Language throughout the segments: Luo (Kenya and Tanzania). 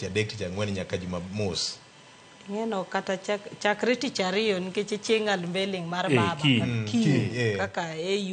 tich adek tich ang'wen nyaka Jumamos. Ng'eno kata chakre tich ariyo nikech chieng' unveiling mar baba kaka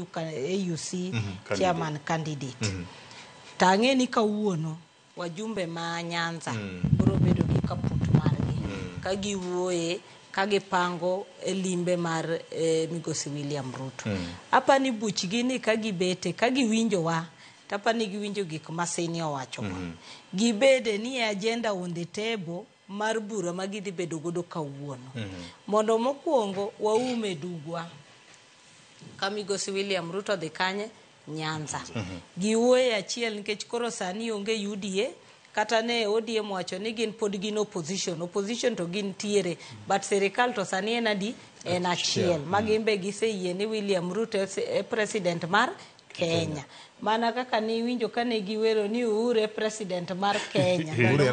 AUC chairman candidate. Tang'e ni kawuono wajumbe ma Nyanza biro bedo gi kaput margi ka giwuoye ka gipango limbe mar Migosi William Ruto. Apa ni buchgi ni ka gibete ka giwinjowa tapa ni giwinjo gik masini owacho gibede ni agenda on the table mar bura ma gidhi bedo godo kawuono mondo mokwongo waume dugwa ka Migosi William Ruto dhi kanye Nyanza giwuoye achiel nikech koro sani onge UDA kata ne ODM wacho ni gin pod gin opposition to gin tiere but serikal to sani en achiel magimbe giseyie ni William Ruto e president mar Kenya. Mana kaka ni winjo kane giwero ni Uhuru president mar Kenya. Uhuru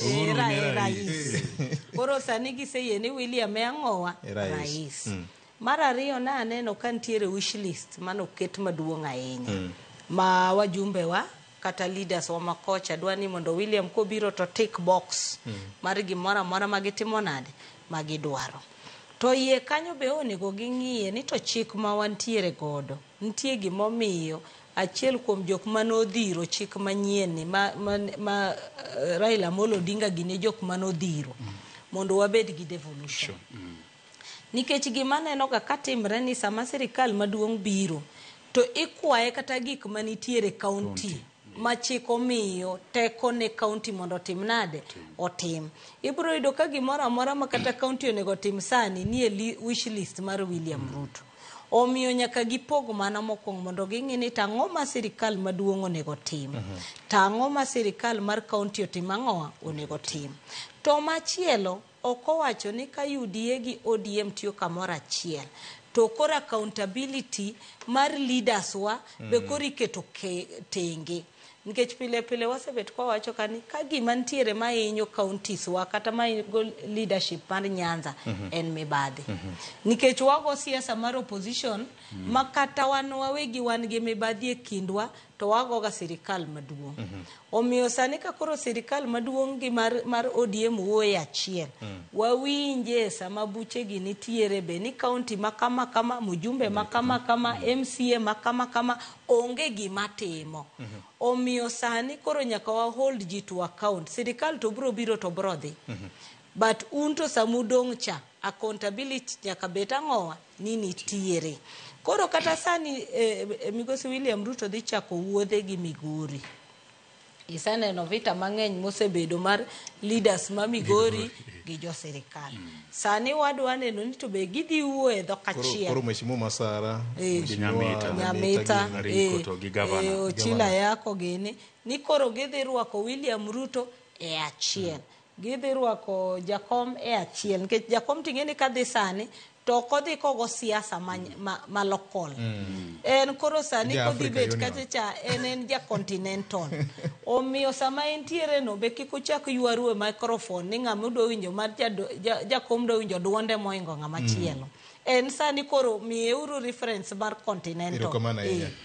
rais. Koro sani giseyie ni William ang'owa rais. Mar ariyo na aneno ka ntiere wish list mano ket maduong' ahinya. Ma wajumbe wa kata leaders wa makocha dwani mondo William kobiro to tick box mar gimoro amora magitimo nade magidwaro. To iye kanyo be onego ging'iye ni to chik ma wantiere godo nitie gimomiyo achiel kuom jok manodhiro chik manyien ni ma Raila Amolo Odinga gine jok manodhiro mondo wabed gi devolution. Nikech gima neno ga katimre ni sama sirikal maduong' biro to ikwaye kata gik manitiere county ma chik omiyo teko ne county mondo tim nade otim. Ibiro yudo ka gimoro amora ma kata county onego tim sani ni e wish list mar William Ruto. Omiyo nyaka gipog mana mokwongo mondo ging'i ni tang'o ma sirikal maduong' onego tim. Tang'o ma sirikal mar county otim ang'owa onego tim. To machielo okowacho ni ka UDA gi ODM tiyo kamoro achiel to kora accountability mar leaders wa be koro iketo tenge. Nikech pile wasebet kwa wacho kani ka gima ntiere mainyo counties wa kata mainyo leadership mar Nyanza en mibadhi. Nikech wago siasa mar opposition makata wan wawegi wan gi mibadhi e kindwa to wago ga sirikal maduong'. Omiyo sani ka koro sirikal maduong' gi mar ODM wuoye achiel. Wawinje sama buche gi nitiere be ni county makama kama mujumbe makama kama MCA makama kama onge gima timo. Omiyo sani koro nyaka wa hold ji to account. Sirikal to biro to biro dhi. But unto samudong cha accountability nyaka bet ang'owa ni nitiere. Koro kata sani Migosi William Ruto dhi chako wuodhe gi Migori. Isaneno vita mang'eny mosebedo mar leaders ma Migori gi jo sirikal. Sani wadwa neno ni to be gidhi wuoye dhok achiel. Koro Mheshimiwa Masara, Nyamita, Ochila yako gini ni koro gidhi rwako William Ruto e achiel. Gidhi rwako jakom e achiel. Nikech jakom ting'eni kadhi sani to kodhi kogo siasa ma local. En koro sani kodhi bet kacha en ja continental. Omiyo sama entiere no be kiko chak ywaru e microphone ni ng'ama udwa winjo mar jakom do winjo duonde moingo ng'ama chielo. En sani koro miyeuru reference mar continental.